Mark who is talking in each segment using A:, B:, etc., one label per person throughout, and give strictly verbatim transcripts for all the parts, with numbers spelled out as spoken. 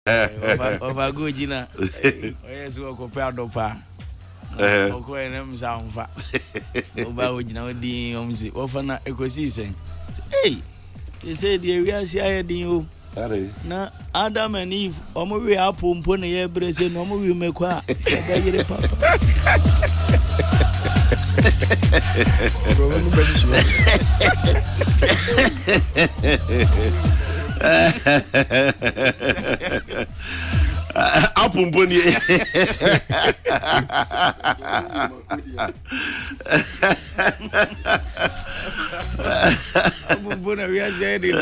A: Over good, Gina. Yes, we go pay dopa. Oko enem samfa. Oba ojina odi omsi. Ofa na ekosisen. Hey, they say the we are share din o. Na Adam and Eve, omo we apple mpo ne yebre se no omo we mekwa. Ba yire papa.
B: Apple mpo nie.
A: Apple mpo na we are share din.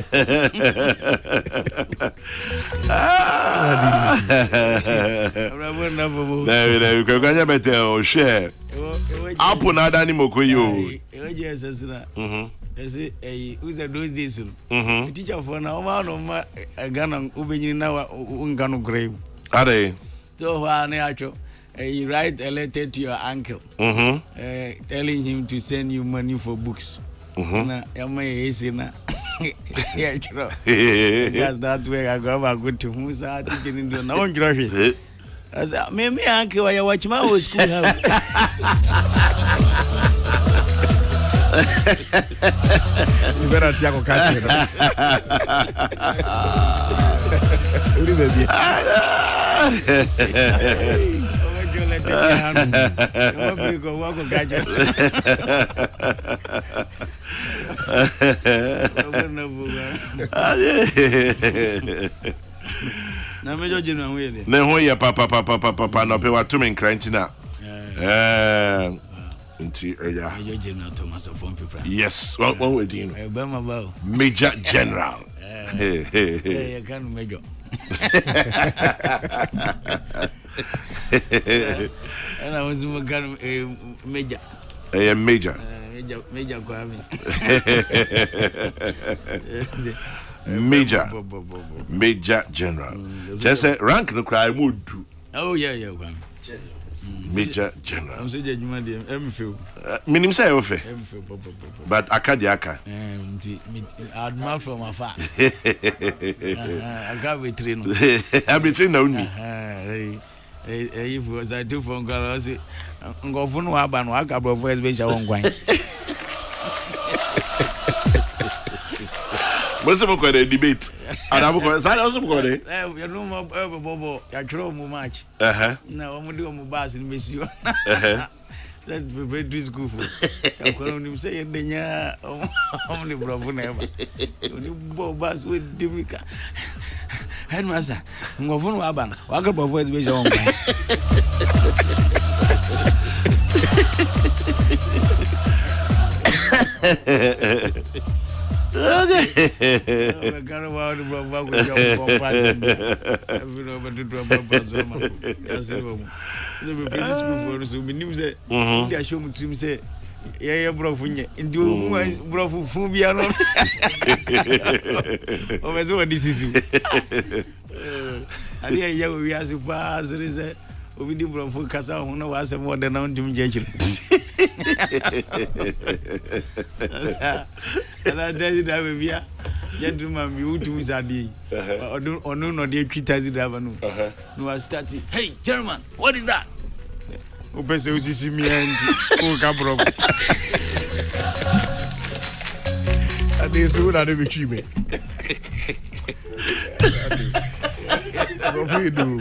B: No, no, we can better or share. Apple na dani mokoyo.
A: E je sesina. Mhm. Ese eh who's those days?
B: Mhm.
A: Teacher for na o ma no ma Ghana ubenyini na ngano grave.
B: Are.
A: So wa na acho. You write a letter to your uncle.
B: Mhm.
A: Eh telling him to send you money for books. Mhm. Na yama yesi na. Yeah, true. That's that way I go back good to Musa teaching do na on grocery. As me me uncle why watch my old school house.
C: You better Tiago catch it. Uri baby.
A: Na mejo jinu wele.
B: Ne ho ye papa papa papa no pe watumi nkranti na. Eh. Nti eya.
A: Mejo jinu Thomas of Pompey.
B: Yes. What what we doing?
A: Eh ba ma ba.
B: Major General.
A: Eh. Eh, you can major. And I was going to major.
B: Eh, major.
A: Major, major Kwami.
B: Major. Major General. Just say rank no cry mood.
A: Oh yeah, yeah, Kwami.
B: Major General.
A: I'm saying you man em feel.
B: Minim say o fe.
A: Em feel.
B: But akadi aka.
A: Eh, I admire from afar. I got with train.
B: I be train na uni.
A: Eh, eh, if was I do phone call I say ngofo no aba no aka bro voice be sha won kwan.
B: What's the debate? And I'm going to also go there.
A: You know, my bobo, I draw more much.
B: Uh huh.
A: No, I'm doing my bus in Miss you. Uh huh. Let's be very school for. I'm going to say, Denya, only bravo never. You bus with Dimika. Headmaster, Ngofun Waban, Waka Bovo's be shown. I can't want to go with your compassion. Every over to drop up as well. That's it. The previous school for so many say, they show me to say, yeah, bro, into bro, Fubiano. Over so this is. And here we are so far as it is. We did bro for Casa, who know us more than on Jim Jenkin. And I tell you that we are gentlemen, you to Miss Adi or no, no, dear Kitty Davanu. No, I started. Hey, German, what is that? Opes you see me and oh, Cabro.
C: And they soon are the tree. What do you do?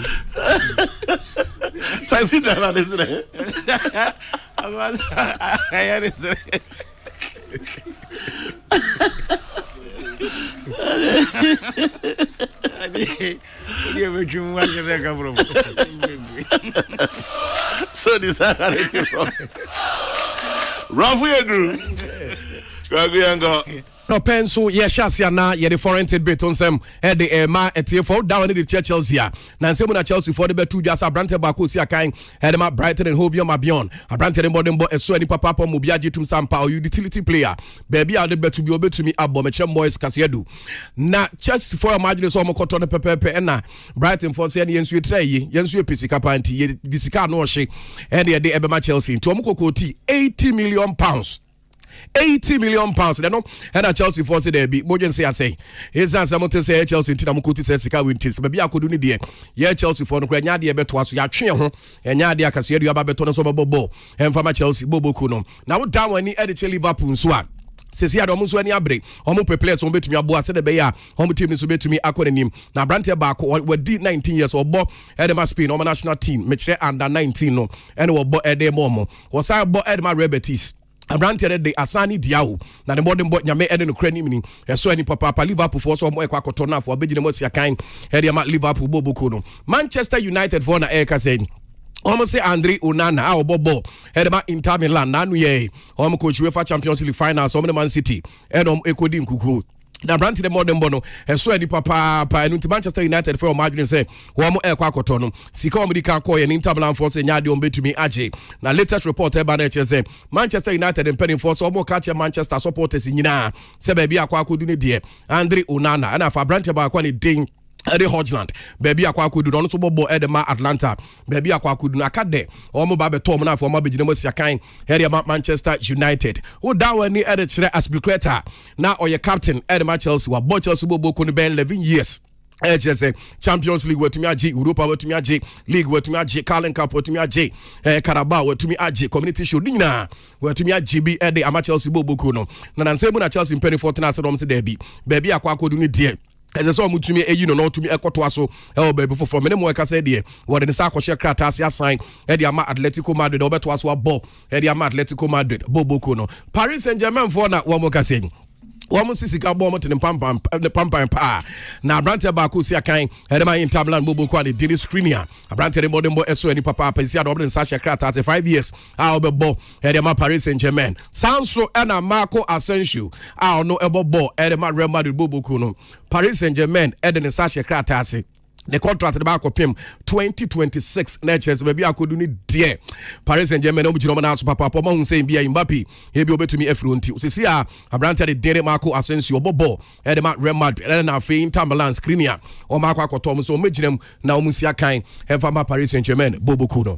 B: Taxi driver, isn't it?
A: I was I had it.
B: So this is how it is. Rough way, Drew. Kwaku Yeboah.
C: No penso ye shasia na ye the foreign bit on some head the ma etfo down in the Chelsea na nsem na Chelsea for the betu just Abrante Kwaku Sefa Kayi head ma Brighton and Hobium Abion Abrante dem bodem bo eso ni papa papa mo biaje tum sampa utility player baby a the betu bi obetumi abo mechem boys kasiedu na Chelsea for imagine so mo koto no pepepe na Brighton for say ye nsu etra yi ye nsu episi kapanti ye disika no hye head ye de ebema Chelsea to mo kokoti eighty million pounds eighty million pounds they no and Chelsea for say there be mojen say I say his answer mo say Chelsea ntina mo kuti say sika win tis be akodu ni de ye Chelsea for no kra nya de beto aso ya twe ho nya de akase de aba beto no so bobo emfa Chelsea boboku no na wo down ani e de Liverpool nso a sesi ade omo so ani abre omo players omo betumi abo ase de be ya omo team ni so betumi akọ nanim na brante ba ko wadi nineteen years obo e de ma Spain omo national team me kire under nineteen no ene obo e de mo wo sai obo e de ma Rebetis Abrante de Asani Diao na the modern boy nyame ene no krani mini eso ani papa papa Liverpool for so mo e kwa kotona for abegine mo sia kan e de ma Liverpool boboku no Manchester United for na e ka say Omo say Andre Onana a obobo hedema Inter Milan nanu ye omo coach UEFA Champions League finals omo Man City and omo ekodi nkuku na brand the modern bono eso edi papa pa enu Manchester United for imagine say omo e kwa koto no sika omo di ka call ye Inter Milan for say nyaade omo betumi age na latest report e ba na che say Manchester United and penning for so omo catch Manchester supporters nyina say ba bia akwa akodu ne de Andre Onana and afa brand ba akwa ne den Eddie Hodgland, baby akwa kudu no so bobo Edema Atlanta, baby akwa kudu na kade omo ba beto mo na for mo begine mo sia kan area Manchester United. Who down when ni Eddie Chere Aspilicueta na oye captain Edema Chelsea wa bo Chelsea bobo ko ni ben eleven years. H S A Champions League wetumi age Europa wetumi age League wetumi age Carling Cup wetumi age eh Carabao wetumi age Community Shield nyina wetumi age bi e de ama Chelsea bobo ko no na nansemu na Chelsea penny fourteen ase dom se derby baby akwa akodu ni die As I saw Mutumi, a you know, to me a cotuaso, oh, baby, for many more said here. What in the Sako Shekratasi sign, Ediama Atletico Madrid, over to us were Bo, Ediama Atletico Madrid, Bobo Kuno. Paris Saint Germain for that one more saying. One more sisi kabo mo tene pampa the pampa pa na Abrante ba ko sia kan edema Inter Milan bobo kwa de dili screener Abrante de modern boy eso ni papa pa sia do obden Sasha Krata as five years a obebo edema Paris Saint-Germain Sanso ena Marco Asensio a no ebobo edema Real Madrid bobo kuno Paris Saint-Germain edena Sasha Krata as the contract the back of him twenty twenty-six natures baby akodu ni de Paris Saint-Germain obi jino na so papa papa hu say bia Mbappe e bi obetumi efronti osisi a Abrante de dere Marco Asensio bobo e de ma Real Madrid e na fe Inter Milan screener o Marco akotom so o mejinem na o musia kan e fa ma Paris Saint-Germain bobo kuno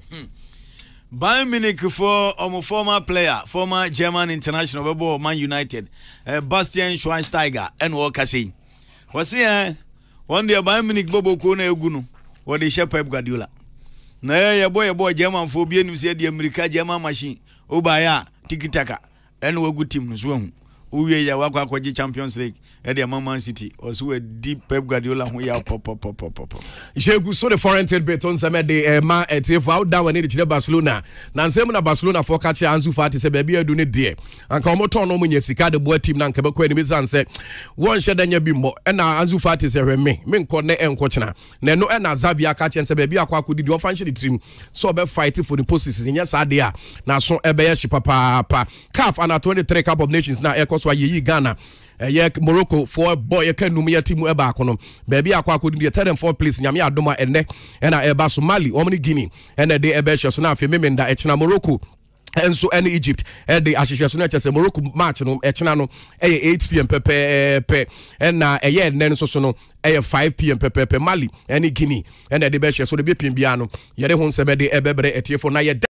A: Bayern Munich for um, former player, former German international bobo Man United, uh, Bastian Schweinsteiger and Wakasi. Was here one day Bayern Munich bobo ko na egunu what the Pep Guardiola na Yeboah Yeboah German for bi enu se de America German machine o ba ya tiki-taka en wagu team no so hu uwie ya wakwa akwaje Champions League e de Man City o so we deep Pep Guardiola hu ya pop pop pop pop
C: Jegu so the foreign trade bet on some de ma etif out down when the Barcelona na nsem na Barcelona for catch Ansu Fati se bia adu ne de anka omo ton no munye sika de boa team na nka be kwa ni bizan se won hye danya bi mbo e na Ansu Fati se hweme me nko ne enko chena na no e na Xavi aka chen se bia akwa akodi di ofan hye the team so be fight for the positions nya sa de a na so e be ye hye papa pa C A F under twenty-three Cup of Nations na e so ayi Ghana eh Morocco for boy can num ya team e ba akono baby akwa akodi the third and fourth place nyame adoma enne e na e ba Somali omni Guinea ene de e be hye so na afi memenda e chena Morocco enso ene Egypt e de ahihye so na chese Morocco match no e chena no e eight p m pepe pe na e ye nen so so no e five p m pepe pe Mali ene Guinea ene de be hye so de be pim bia no ye de hu nse be de e bebre etiefo na ye